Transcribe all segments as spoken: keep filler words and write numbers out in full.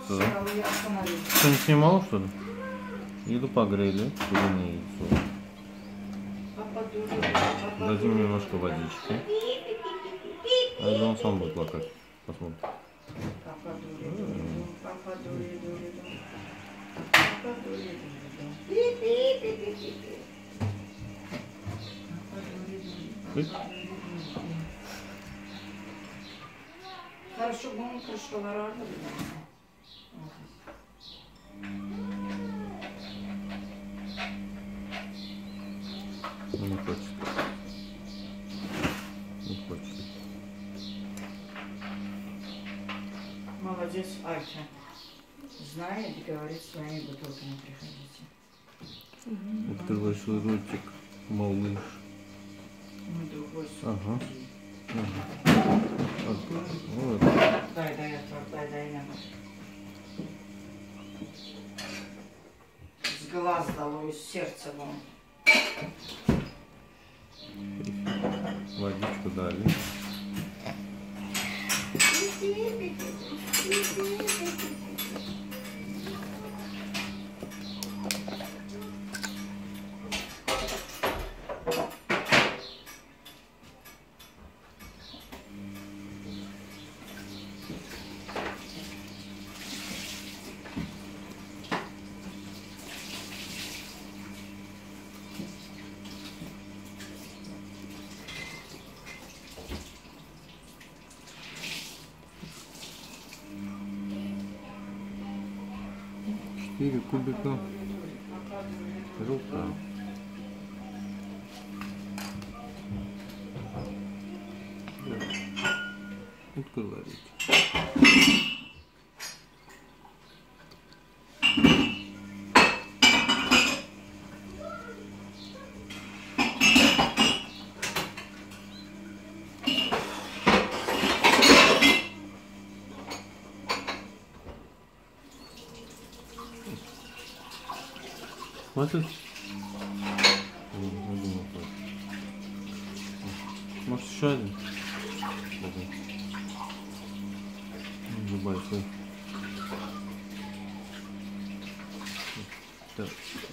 Что? Что, не снимал, что ли? Еду погрели, куриное яйцо. Дадим немножко водички. А я думал, сам будет плакать. Посмотрим. Хорошо, бом, хорошо, ларарда. Не хочет. Не хочет. Молодец, Альча. Знает и говорит своими бутылками приходите. Открывай свой ротик, малыш. Мой другой сон. Ага. Ага. Вот. Дай, дай, дай, дай, дай. С глаз дало, из сердца вон. Водичку дали. Четыре кубика желтка. Открывайте. Хватит? Может еще один? Забавь. Так.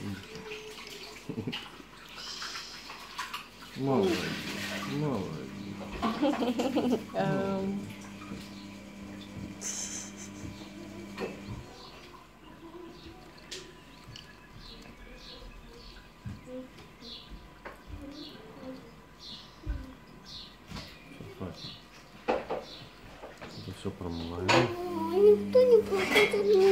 Молодец. Молодец. Это все промываем. Никто не платит.